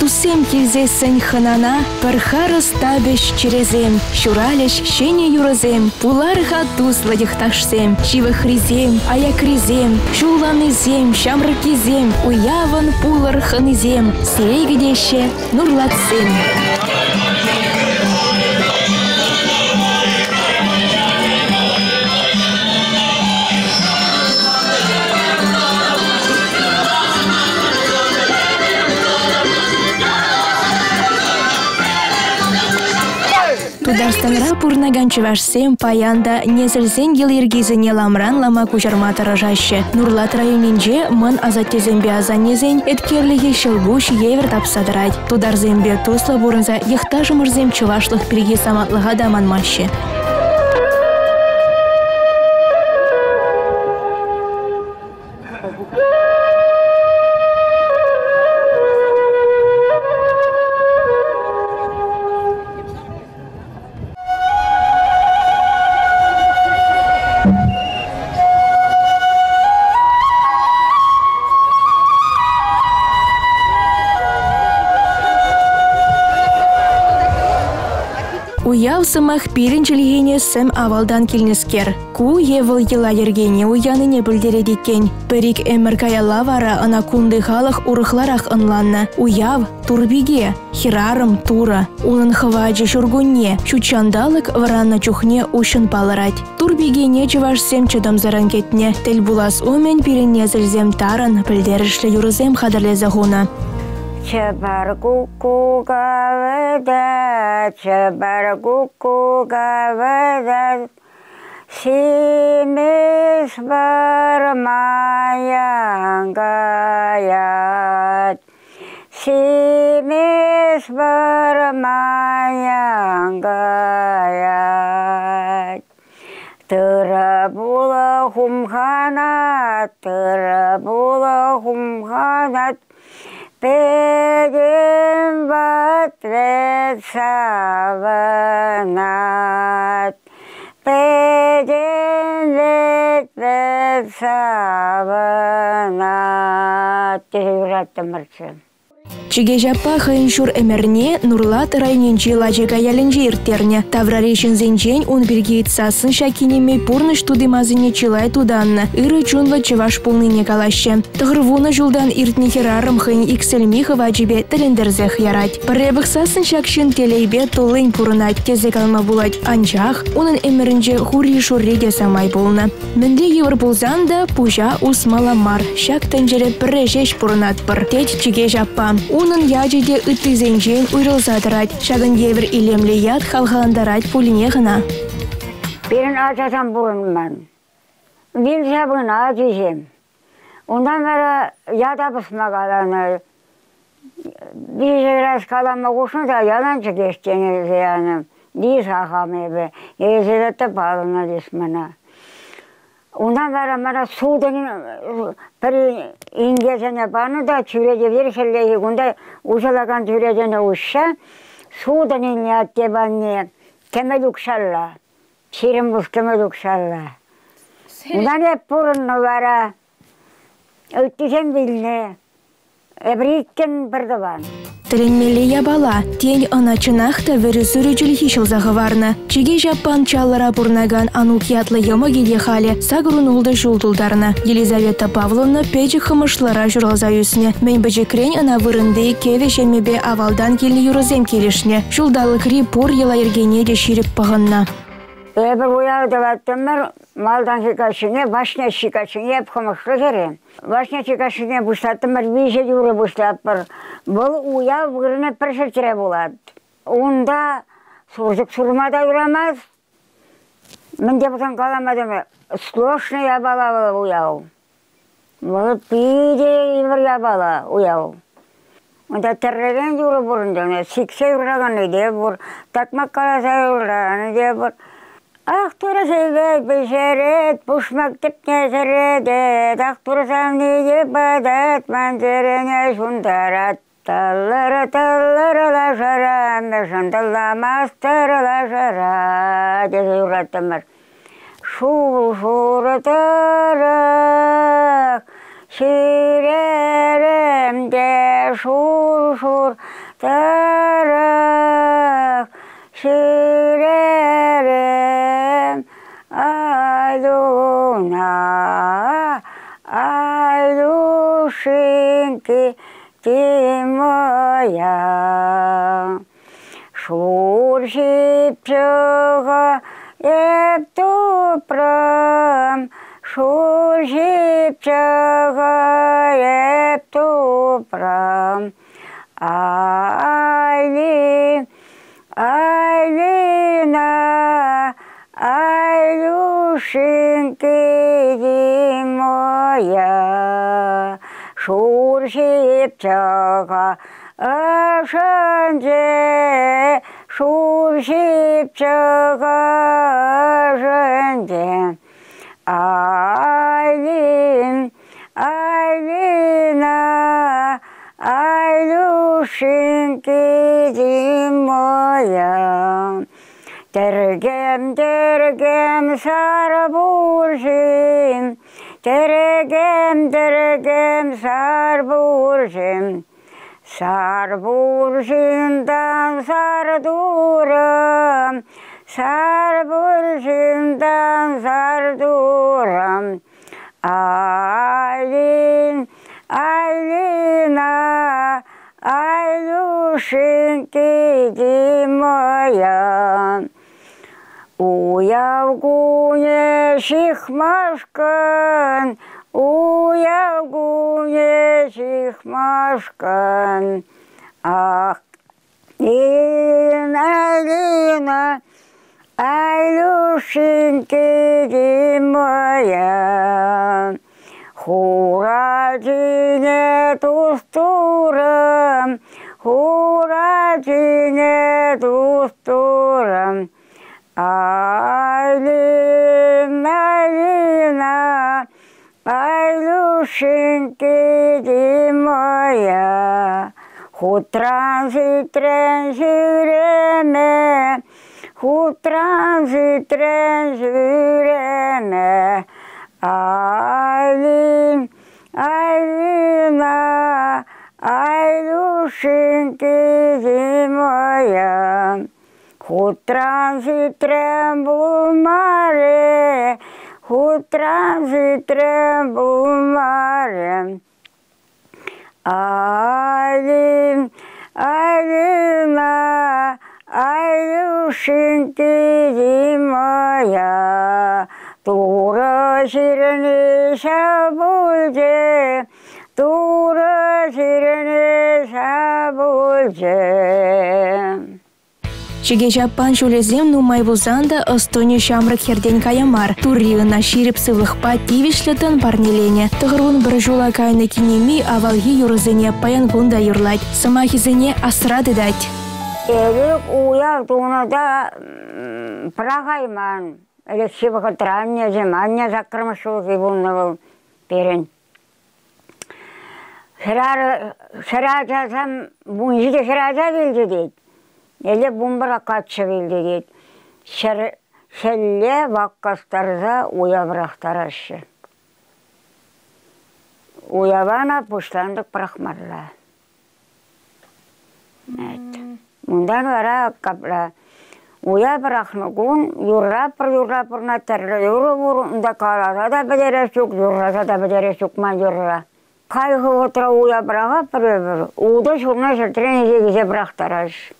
Тусем килзесен ханана, пархарас табеш черезем, щуралеш щене юрозем, пуларха тусладих ташсем, чивахризем, аякризем, шуланызем, шамракизем, уяван пулар ханызем, серегдеще нурлатсем. Тударстанра пурнаган чывашсем паянда незелзен елергизене ламран лама кучарма таражаще. Нурлат районинже мын азаттезембе азанезен эткерлеге шелгуш евер тапсадырать. Тударзембе тусла бурынза ехтажымырзем чывашлых пирги саматлыга да манмаще. Уяв сымах пиринчилгене сэм авалдан килнескер. Ку евыл ела ергене уяныне бүлдередекен. Перик эмір каяла вара ана кунды халық урыхларах ынланна. Уяв турбиге, хирарым тура. Унын хваджи шургунне, чучандалык варанна чухне ушын палырать. Турбигене чывашсем чыдам заранкетне. Тел булас умен пиринне зілзем таран, пілдерішлі юрызем хадарле загуна. Чабар куку гавада, чабар куку гавада, симес бармаянгаят, симес бармаянгаят. Тыра була хумханат, тыра була хумханат, Пеген батвет саванат, пеген ветвет саванат. Тезевратта мырчы. Чигежапа хыншур эмерне Нурлат районинчи лачыга яленче иртерне. Таврарешин зенчен он биргейт сасын шакинеме пурныш тудымазыне чилай туданна. Иры чунва чеваш полныне калаще. Тыгырвуна жулдан иртне херарым хын иксельмиха вачибе телендерзех ярать. Паребых сасын шакшин телейбе толын пурынать. Тезе калма булать анчах, унын эмеринче хури шурриде самай болна. Менде евр булзанда пужа усмаламар. Шак тенджере прешеш пурынат пыр. Теть чигежапа. Унын яжеде ыттызенжен уйрылзадырать. Шагын евр илемле яд халхаландарать пулине гына. Берін ачасам бұрынман. Бел жабын ачызем. Ондан бері яда бысмағаланы. Bir раз kalama kuşun da yalancı geçtiğiniz yani. Diye saham ebe. Ezirette bağlına dismana. Ondan beri bana sudan bir İngilizce bana da çürece verirseler. Onda uşalakan çürecene uşa. Sudan inyatte bana temel ukşalla. Şirin buz temel ukşalla. Ondan hep burunlu vara. Öttüzen bilne. Эбриттен бірдіван. Тіренмелі ябала, тень аначынақта вірі сүречілі хишіл зағыварны. Чеге жаппан чаллара бұрнаган анук ятлы емогеде халі сағырын ұлды жулдылдарны. Елизавета Павловна печі хымышлара жүрғыза үсіне. Мен бәжекрен ана вырынды кеве шемебе авалдан келі юрызем келішіне. Жулдалықри пор ела ергене де ширіп пағынна. Эбір уяуды бәттімір малдан шикашыне, башня шикашыне еп хымышлы керем. Башня шикашыне бұштаттымыр, бейже юры бұштаппыр. Бұл уяу бұғырыны піршіртіре болады. Онда сұрзық сұрмада юрамаз. Менде бұтан қаламадым, слошны ябала бұл уяу. Бұл пейде евір ябала уяу. Онда тірреген юры бұрынды, сіксе юраған еде бұр, татмақ қаласа юраған еде бұр. Ақтыры сейгет бешерет, пұшмақтып нәзіреді, ақтырсам неге бадат, манзерене шундарат. Таллары лашара, мәшінділламастары лашара, деді юраттымыр. Шул-шуры тарах, Şirerimde şur şur tırık şirerim ayluna ayluşinki timoya şur şipçığa ep toprağım şur şipçığa ep toprağım Ayli, aylina, ayluşinki moya, şur şipçağa aşınca, şur şipçağa aşınca, aylin, aylina, ayluşinki moya tergem tergem sarburşim tergem tergem sarburşim sarburşimdan sarduram sarburşimdan sarduram aylin aylina ayluşinki moya uyavgune şıkmaşkan uyavgune şıkmaşkan ah aylina ayluşinki moya Huracine tusturam, huracine tusturam. Aylin, aylina, ayluşinki moya. Hutran sitren süreme, hutran sitren süreme. Aylin, aylina, ayluşinki moya. Hutran sitren bulmare, hutran sitren bulmare. Aylin, aylina, ayluşinki moya. Tura şirini şabulce, tura şirini şabulce. Чиге жаппан шулезем нумай вузанда ыстоне шамрак херден каямар. Турриына ширип сывлыхпа тивишлетен парнелене. Тыгырун бір жула кайны кинеми авалги юрызыне паян бунда юрлать. Самахизыне асрады дать. Элек уяв тунада прагайман. Элексиваха транне земанне закрымышыл зибуннавыл перен. Шыражасам бунжиде шыража келді дейд. Эле бумбыра катшы келді дейд. Шелле ваккастарза уяврақтар ашы. Уявана пуштандық прахмарла. Мундан вара капла. Уяврахнығын юррапыр натарлы. Юры-бұрында қаласа да бедері шук, юрраса да бедері шукман юрра. Қайғы отыра уявраға бір-бір. Уды шурна шыртырын езегізе бірақтар ашы.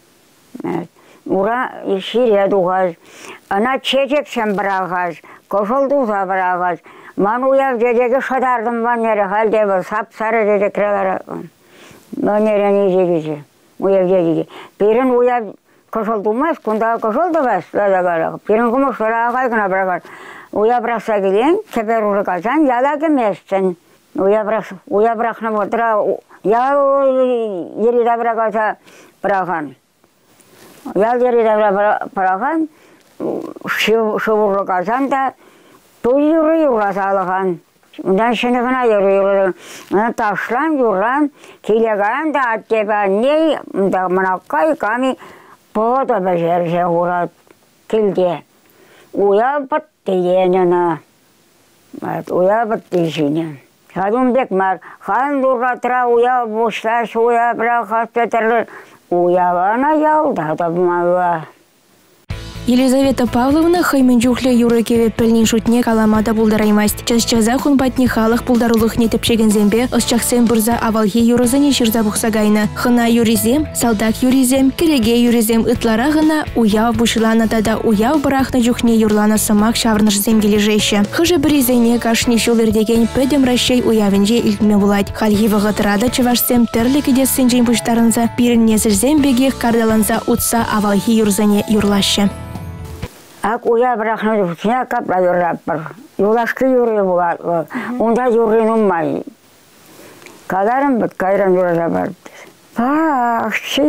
Ура ширия дұғаз, ана чечексен бірағаз, көшілдуға бірағаз. Ман уяв жедегі шыдардым банері халде бір сап-сары жедекрелері. Банерен езегізе, уяв жедегі. Берін уяв көшілдумас, күндағы көшілдігаз, берін күміш бірағы қайғына бірағаз. Уяв бірақса келен, кепер ұрықазан, яла кеместен. Уяв бірақны отыра, ял ерida бірағаза біраған. Ял ерida біраған, шывырықазан да, той юры салыған. Ondan şınıgına yürüyorlar. Taşlan yürüyen, kilegan da atteba ne da manakkay kami poda becerse uğrat kilde. Uya battı yenene. Uya battı işine. Хадумбек мар, хан дуратра уя бошташ уя брахастетерлер уявана ялда табмала. Елизавета Павловна хайменджухле юрекеве пельнин шутне каламада булдараймасть. Час-чаза хун патни халах булдарулых не тепшеген зембе, осчахсен бурза авалхи юрозане ширза бухсагайна. Хына юризем, салдак юризем, кереге юризем ытлара гына уяв бушилана тада уяв барахна жухне юрлана самак шаврныш земгележеще. Хыжы бризене кашни шулердеген пөдем ращей уявенже илтме булать. Хальхи вагатырада чавашсем терлик идессен жень пуштарынса, пирен незірзем бегех кардаланса утса авалхи юрзане юрлаще. Ак уя брахна жухне капла юраппар. Юлашкы юры булат. Унда юры нуммай. Кадарым бит кайран юра бар. Бахчи,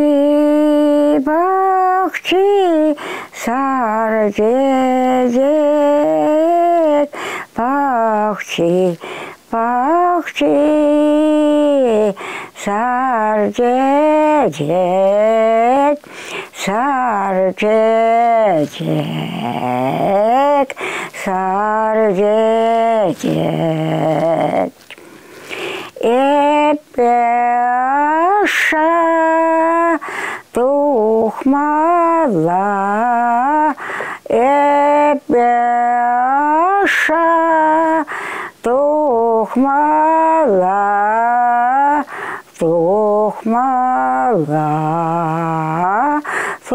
бахчи, саржет, бахчи, бахчи, саржет, саржет, саржет. Эпеша тухмала, эпеша тухмала, тухмала,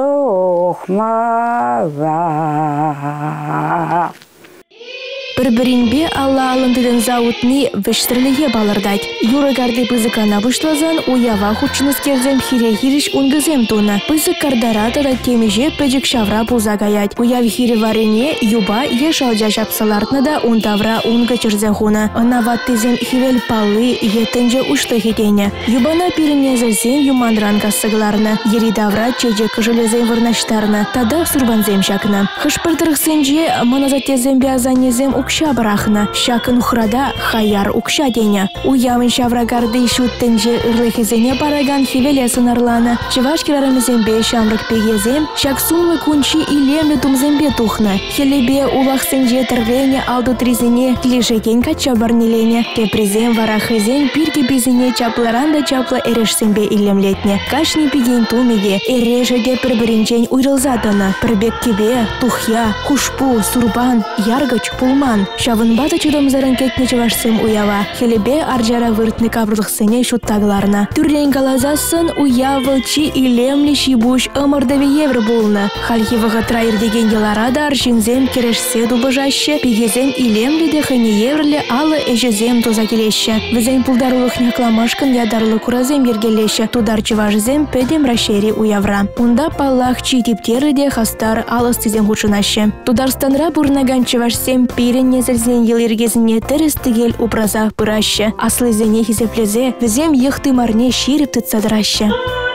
тухмала. Бір-бірінбе Алла алындыдың заутны вештірліге балырдать. Юры гарды пызыкана бұшлазан уява хучыныз керзем хире-хириш унгызем туны. Пызык кардарата да темеже пөджік шавра пулза гаять. Уяв хире варене юба ешалжа жапсалартны да унтавра унга чырзе хуны. Анаваттызем хивел палы етінже ұшты хетене. Юбана пиріне зірзем юмандран кассыгларны. Еридавра чеже кыжылезем вырнаштарны. Тада сурбанзем шакны. Хышпырдырықсенже маназатезем бязанезем укша барахна, шакын ухрада хаяр укша деня. Уявын шаврагарды шуттенже ырлыхезене параган хивеле сынарлана. Чевашкеларымызембе шамрык пегезем, шак сумлы кунчи илемлі тумзембе тухна. Хелебе улахсенже тырвене алды тризене, клишеген кача барнелене. Кепризем варахезен пирке безене чапларанда чапла эрешсембе илемлетне. Кашни пеген тумеге, эрешеге пір-бірінчен уйрылзатына. Пірбек кебе, тухя, хушпу, сурбан, яргыч, пулман. Шавынбаты чудомзарын кетне чевашсем уява. Хелебе аржара выртны кабрдықсыне шуттагларна. Түрлен калазасын уявылчи илемлі шибуш ымырдаве евр болны. Хальхивыға трайырдеген еларада аршинзем керешсе дубыжаще, пегезем илемлі де хыне еврлі алы эжезем тоза келеші. Візен пулдарулық някламашкын ядарлы куразем ергелеші. Тудар чевашзем пөдем рашери уявра. Унда паллах чи типтері де хастар алыстызем хучынашы. Тударстанра бурнаган чевашсем пирен незірзен ел ергезіне тірістігел упразах бұрашы. Аслызене хизеплезе, візем ехты марне ширіп тұтсадырашы.